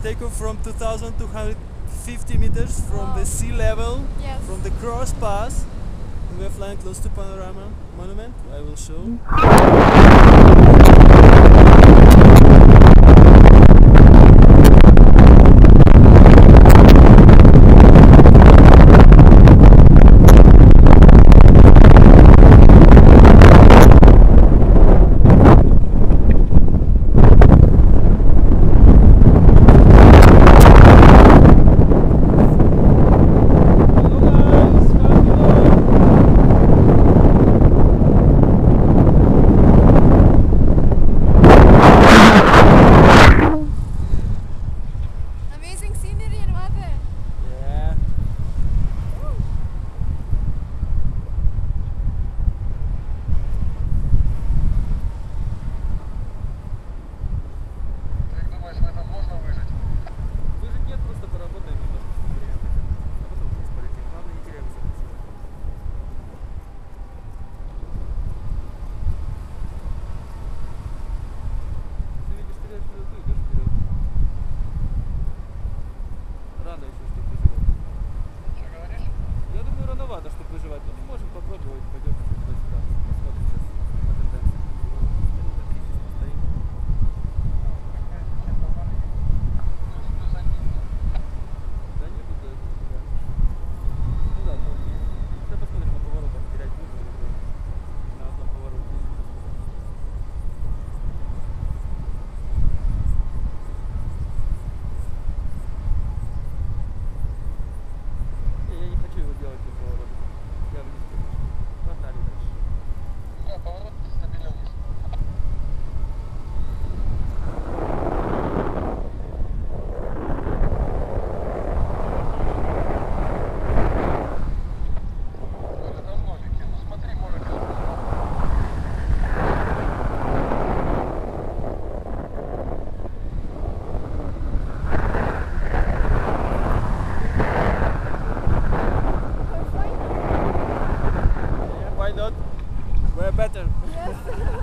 takeoff from 2,250 meters from the sea level, Yes. from the Cross Pass. And we are flying close to Panorama Monument. I will show. Amazing scenery and weather. Yeah. Как думаешь, в этом можно выжить? Выжить нет, просто поработаем немножко с экспериментом. А потом вниз полетим. Главное, не теряем высоту. Ты видишь вперед, ты идешь вперед. Рано еще, чтобы выживать. Что говоришь? Я думаю, рановато, чтобы выживать. Но мы можем попробовать, пойдем туда-сюда. Посмотрим сейчас по тенденции. Минуты 3 сейчас постоим. Какая-то чем-то вали. Плюс один. Да не буду это терять. Ну да, ну, сейчас посмотрим на поворотах, терять будем или нет. На одном повороте. Не, я не хочу его делать на поворот. Я вниз хочу. Погнали дальше. Да, поворот стабильно вниз. Коля, на нолике. Ну смотри, может Yeah, why not? We're better. Yes.